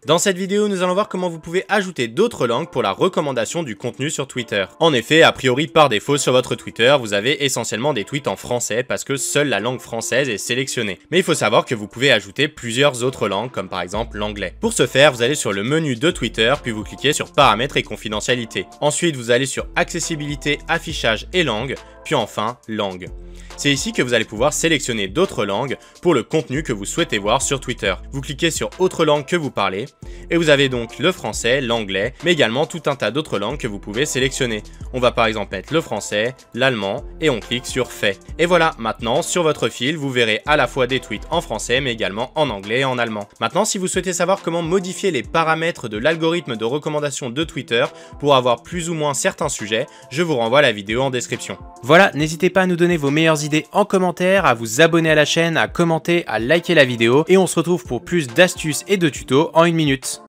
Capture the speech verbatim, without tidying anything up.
Dans cette vidéo, nous allons voir comment vous pouvez ajouter d'autres langues pour la recommandation du contenu sur Twitter. En effet, a priori par défaut sur votre Twitter, vous avez essentiellement des tweets en français parce que seule la langue française est sélectionnée. Mais il faut savoir que vous pouvez ajouter plusieurs autres langues comme par exemple l'anglais. Pour ce faire, vous allez sur le menu de Twitter puis vous cliquez sur paramètres et confidentialité. Ensuite, vous allez sur accessibilité, affichage et langue, puis enfin langue. C'est ici que vous allez pouvoir sélectionner d'autres langues pour le contenu que vous souhaitez voir sur Twitter. Vous cliquez sur autre langue que vous parlez et vous avez donc le français, l'anglais, mais également tout un tas d'autres langues que vous pouvez sélectionner. On va par exemple mettre le français, l'allemand et on clique sur fait. Et voilà, maintenant sur votre fil, vous verrez à la fois des tweets en français mais également en anglais et en allemand. Maintenant, si vous souhaitez savoir comment modifier les paramètres de l'algorithme de recommandation de Twitter pour avoir plus ou moins certains sujets, je vous renvoie à la vidéo en description. Voilà, n'hésitez pas à nous donner vos meilleures idées en commentaire, à vous abonner à la chaîne, à commenter, à liker la vidéo et on se retrouve pour plus d'astuces et de tutos en une minute.